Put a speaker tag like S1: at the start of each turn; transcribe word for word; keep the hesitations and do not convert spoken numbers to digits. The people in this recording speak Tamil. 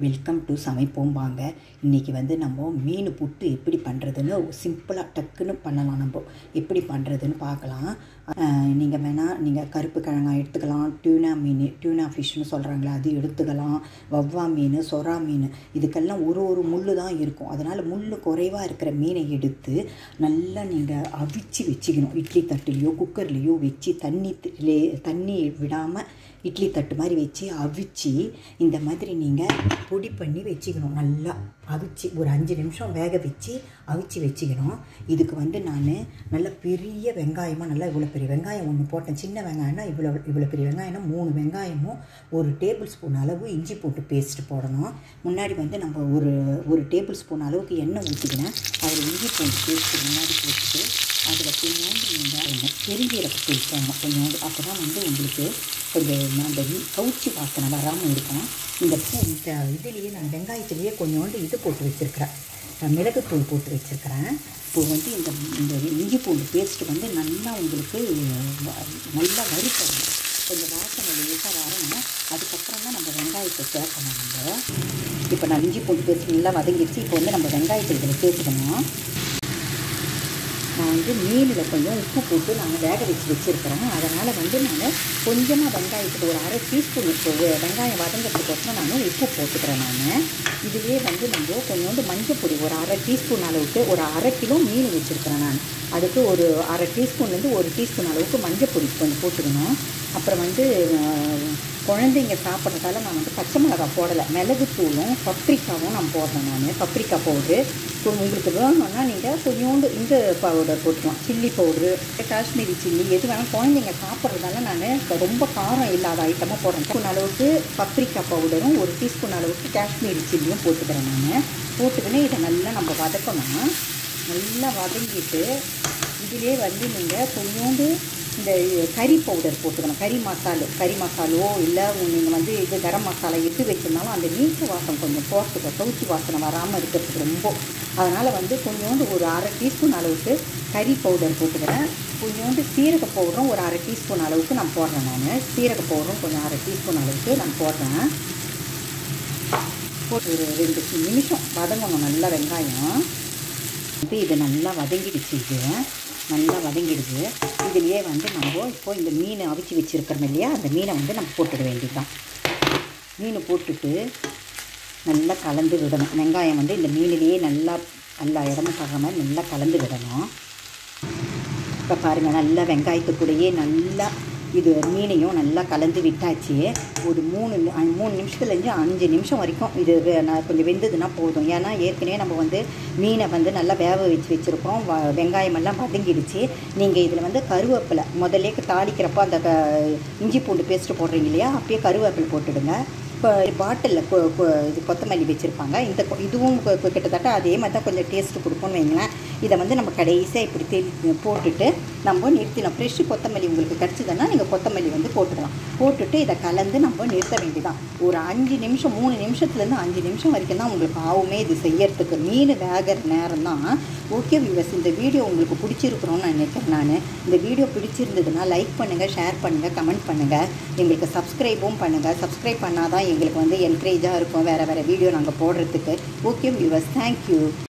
S1: வெல்கம் டு சமைப்போம் வாங்க. இன்றைக்கி வந்து நம்ம மீன் புட்டு எப்படி பண்ணுறதுன்னு சிம்பிளாக டக்குன்னு பண்ணலாம். நம்ம எப்படி பண்ணுறதுன்னு பார்க்கலாம். நீங்கள் வேணால் நீங்கள் கருப்பு கிழங்கா எடுத்துக்கலாம், டியூனா மீன் டியூனா ஃபிஷ்னு சொல்கிறாங்களே அது எடுத்துக்கலாம், வவ்வா மீன், சொரா மீன், இதுக்கெல்லாம் ஒரு ஒரு முள் தான் இருக்கும். அதனால் முள் குறைவாக இருக்கிற மீனை எடுத்து நல்லா நீங்கள் அவிச்சு வச்சுக்கணும். இட்லி தட்டுலேயோ குக்கர்லேயோ வச்சு தண்ணி தண்ணி விடாமல் இட்லி தட்டு மாதிரி வச்சு அவிச்சு இந்த மாதிரி நீங்கள் பொடி பண்ணி வச்சுக்கணும். நல்லா அவிச்சு ஒரு அஞ்சு நிமிஷம் வேக வச்சு அவிச்சு வச்சுக்கணும். இதுக்கு வந்து நான் நல்ல பெரிய வெங்காயமாக நல்லா இவ்வளோ பெரிய வெங்காயம் ஒன்று போட்டேன். சின்ன வெங்காயம்னா இவ்வளோ இவ்வளோ பெரிய வெங்காயம்னா மூணு வெங்காயமும் ஒரு டேபிள் ஸ்பூன் அளவு இஞ்சி போட்டு பேஸ்ட்டு போடணும். முன்னாடி வந்து நம்ம ஒரு ஒரு டேபிள் ஸ்பூன் அளவுக்கு எண்ணெய் ஊற்றிக்கினேன். அதில் இஞ்சி பூண்டு பேஸ்ட்டு முன்னாடி போட்டுட்டு அதில் கொஞ்சோண்டு நீங்கள் பெருஞ்சீரகத்தூள் போடணும் கொஞ்சோண்டு. அப்போ தான் வந்து உங்களுக்கு கொஞ்சம் அந்த கவுச்சி வாசனை வராமல் இருக்கும். இந்த பூ இந்த இதுலேயே நான் வெங்காயத்துலேயே கொஞ்சோண்டு இது போட்டு வச்சுருக்கிறேன், மிளகுத்தூள் போட்டு வச்சுருக்கிறேன். இப்போ வந்து இந்த இந்த இஞ்சி பூண்டு பேஸ்ட்டு வந்து நல்லா உங்களுக்கு நல்லா வறுக்கணும். கொஞ்சம் வாசனை லேசாக வரணும். அதுக்கப்புறம் தான் நம்ம வெங்காயத்தை சேர்க்கணும். நம்ம இப்போ நான் இஞ்சி பூண்டு பேஸ்ட் நல்லா வதங்கிடுச்சு. இப்போ வந்து நம்ம வெங்காயத்தை இதில் சேர்த்துக்கணும். நான் வந்து மீனில் கொஞ்சம் உப்பு போட்டு நான் வேக வச்சு வச்சுருக்கிறேன். அதனால் வந்து நான் கொஞ்சமாக வெங்காயத்துக்கு ஒரு அரை டீஸ்பூன் இப்போ வெங்காயம் வதங்கிறதுக்கோசரம் நான் உப்பு போட்டுக்கிறேன். நான் இதுவே வந்து நம்ம கொஞ்சோண்டு மஞ்சள் பொடி ஒரு அரை டீஸ்பூன் அளவுக்கு, ஒரு அரை கிலோ மீன் வச்சுருக்கிறேன் நான், அதுக்கு ஒரு அரை டீஸ்பூன்லேருந்து ஒரு டீஸ்பூன் அளவுக்கு மஞ்சள் பொடி கொஞ்சம் போட்டுக்கணும். அப்புறம் வந்து குழந்தைங்க சாப்பிட்றதால நான் வந்து பச்சை மிளகா போடலை, மிளகுத்தூளும் பப்ரிக்காவும் நான் போடுறேன். நான் பப்ரிக்கா பவுட்ரு உங்களுக்கு வேணும்னா நீங்கள் கொஞ்சோண்டு இந்த பவுடர் போட்டுக்கலாம், சில்லி பவுட்ரு, காஷ்மீரி சில்லி, எது வேணால் குழந்தைங்க சாப்பிட்றதால நான் ரொம்ப காரம் இல்லாத ஐட்டமாக போடுறேன். ஸ்பூன் அளவுக்கு பப்ரிக்கா பவுடரும் ஒரு டீஸ்பூன் அளவுக்கு காஷ்மீரி சில்லியும் போட்டுக்கிறேன். நான் போட்டுக்கினே இதை நல்லா நம்ம வதக்கணும். நல்லா வதங்கிட்டு இதிலே வந்து நீங்கள் கொஞ்சோண்டு இந்த கறி பவுடர் போட்டுக்கணும். கறி மசாலோ கறி மசாலோ இல்லை நீங்கள் வந்து இது கரம் மசாலா எது வச்சுருந்தாலும் அந்த நீச்ச வாசம் கொஞ்சம் போட்டுக்க, கவுச்சி வாசனை வராமல் இருக்கிறதுக்கு ரொம்ப. அதனால் வந்து கொஞ்சோண்டு ஒரு அரை டீஸ்பூன் அளவுக்கு கறி பவுடர் போட்டுக்கிறேன். கொஞ்சோண்டு சீரக பவுடரும் ஒரு அரை டீஸ்பூன் அளவுக்கு நான் போடுறேன். நான் சீரக பவுடரும் கொஞ்சம் அரை டீஸ்பூன் அளவுக்கு நான் போடுறேன். போட்டு ஒரு ரெண்டு நிமிஷம் வதங்கணும் நல்லா வெங்காயம். வந்து இது நல்லா வதங்கிடுச்சு. இது நல்லா வதங்கிடுது. இதுலேயே வந்து நம்ம இப்போது இந்த மீனை அவிச்சு வச்சுருக்கிறோம் இல்லையா, அந்த மீனை வந்து நம்ம போட்டுட வேண்டியதுதான். மீனை போட்டுட்டு நல்லா கலந்து விடணும். வெங்காயம் வந்து இந்த மீனிலேயே நல்லா எல்லா இடமும் படுற மாதிரி நல்லா கலந்து விடணும். இப்போ பாருங்கள், நல்லா வெங்காயத்துக்கூடையே நல்லா இது மீனையும் நல்லா கலந்து விட்டாச்சு. ஒரு மூணு மூணு நிமிஷத்துலேருந்து அஞ்சு நிமிஷம் வரைக்கும் இது நான் கொஞ்சம் வெந்ததுன்னா போதும். ஏன்னா ஏற்கனவே நம்ம வந்து மீனை வந்து நல்லா வேக வச்சு வச்சுருக்கோம். வ வெங்காயமெல்லாம் வதங்கிடுச்சு. நீங்கள் இதில் வந்து கருவேப்பிலை முதல்லே தாளிக்கிறப்போ அந்த க இஞ்சி பூண்டு பேஸ்ட்டு போடுறீங்க இல்லையா, அப்பயே கருவேப்பிலை போட்டுடுங்க. இப்போ பாட்டிலில் கொ இது கொத்தமல்லி வச்சுருப்பாங்க. இந்த இதுவும் கிட்டத்தட்ட அதே மாதிரி தான் கொஞ்சம் டேஸ்ட்டு கொடுப்போம்னு வைங்களேன். இதை வந்து நம்ம கடைசியாக இப்படி தெளி போட்டுட்டு நம்ம நிறுத்திடலாம். ஃப்ரெஷ்ஷு கொத்தமல்லி உங்களுக்கு கிடச்சிதுன்னா நீங்கள் கொத்தமல்லி வந்து போட்டுக்கலாம். போட்டுட்டு இதை கலந்து நம்ம நிறுத்த வேண்டியதான். ஒரு அஞ்சு நிமிஷம் மூணு நிமிஷத்துலேருந்து அஞ்சு நிமிஷம் வரைக்கும் தான் உங்களுக்கு ஆகுமே இது செய்யறதுக்கு. மீன் வேகிற நேரம் தான். ஓகே வியூவர்ஸ், இந்த வீடியோ உங்களுக்கு பிடிச்சிருக்கிறோன்னு நான் நினைக்கிறேன். நான் இந்த வீடியோ பிடிச்சிருந்ததுன்னா லைக் பண்ணுங்கள், ஷேர் பண்ணுங்கள், கமெண்ட் பண்ணுங்கள், எங்களுக்கு சப்ஸ்கிரைபும் பண்ணுங்கள். சப்ஸ்கிரைப் பண்ணால் தான் எங்களுக்கு வந்து என்கரேஜாக இருக்கும் வேறு வேறு வீடியோ நாங்கள் போடுறதுக்கு. Okay viewers, thank you.